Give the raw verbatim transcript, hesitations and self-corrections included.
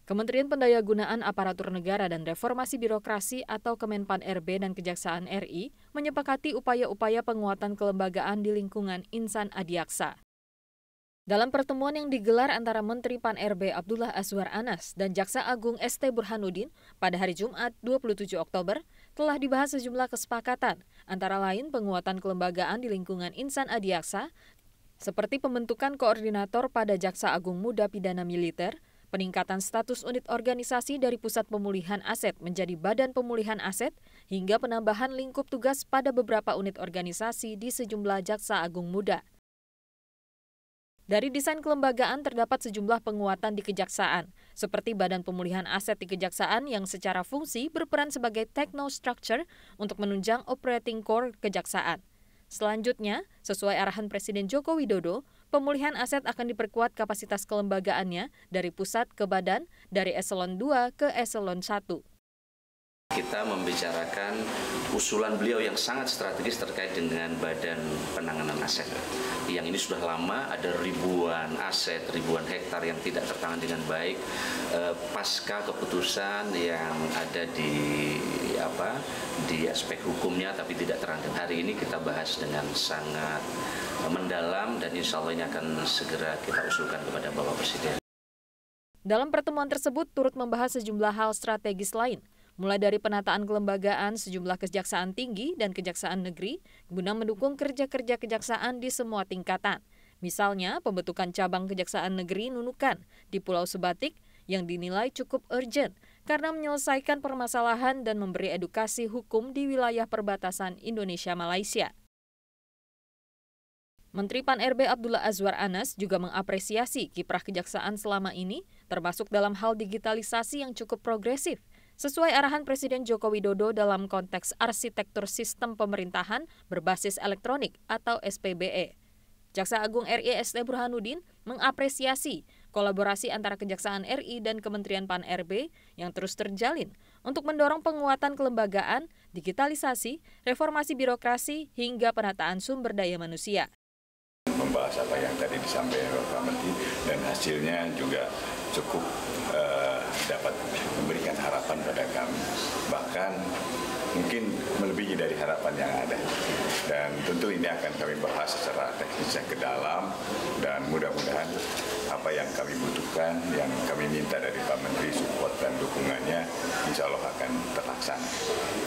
Kementerian Pendayagunaan Aparatur Negara dan Reformasi Birokrasi atau Kemenpan R B dan Kejaksaan R I menyepakati upaya-upaya penguatan kelembagaan di lingkungan Insan Adiaksa. Dalam pertemuan yang digelar antara Menteri Pan R B Abdullah Azwar Anas dan Jaksa Agung S T Burhanuddin pada hari Jumat dua puluh tujuh Oktober, telah dibahas sejumlah kesepakatan, antara lain penguatan kelembagaan di lingkungan Insan Adiaksa, seperti pembentukan koordinator pada Jaksa Agung Muda Pidana Militer, peningkatan status unit organisasi dari Pusat Pemulihan Aset menjadi Badan Pemulihan Aset, hingga penambahan lingkup tugas pada beberapa unit organisasi di sejumlah Jaksa Agung Muda. Dari desain kelembagaan terdapat sejumlah penguatan di Kejaksaan, seperti Badan Pemulihan Aset di Kejaksaan yang secara fungsi berperan sebagai techno-structure untuk menunjang operating core Kejaksaan. Selanjutnya, sesuai arahan Presiden Joko Widodo, pemulihan aset akan diperkuat kapasitas kelembagaannya dari pusat ke badan, dari eselon dua ke eselon satu. Kita membicarakan usulan beliau yang sangat strategis terkait dengan Badan Penanganan Aset. Yang ini sudah lama, ada ribuan aset, ribuan hektar yang tidak tertangani dengan baik. E, pasca keputusan yang ada di apa di aspek hukumnya tapi tidak terangkat. Hari ini kita bahas dengan sangat mendalam dan insya Allah ini akan segera kita usulkan kepada Bapak Presiden. Dalam pertemuan tersebut turut membahas sejumlah hal strategis lain, mulai dari penataan kelembagaan sejumlah kejaksaan tinggi dan kejaksaan negeri guna mendukung kerja-kerja kejaksaan di semua tingkatan. Misalnya, pembentukan cabang Kejaksaan Negeri Nunukan di Pulau Sebatik yang dinilai cukup urgent karena menyelesaikan permasalahan dan memberi edukasi hukum di wilayah perbatasan Indonesia-Malaysia. Menteri Pan R B Abdullah Azwar Anas juga mengapresiasi kiprah kejaksaan selama ini, termasuk dalam hal digitalisasi yang cukup progresif, sesuai arahan Presiden Joko Widodo dalam konteks arsitektur sistem pemerintahan berbasis elektronik atau S P B E. Jaksa Agung R I S T Burhanuddin mengapresiasi kolaborasi antara Kejaksaan R I dan Kementerian Pan R B yang terus terjalin untuk mendorong penguatan kelembagaan, digitalisasi, reformasi birokrasi, hingga penataan sumber daya manusia. Membahas apa yang tadi disampaikan Pak Menteri dan hasilnya juga cukup uh, dapat memberikan harapan pada kami, bahkan mungkin melebihi dari harapan yang ada. Dan tentu ini akan kami bahas secara teknisnya ke dalam dan mudah-mudahan apa yang kami butuhkan, yang kami minta dari Pak Menteri support dan dukungannya insya Allah akan terlaksana.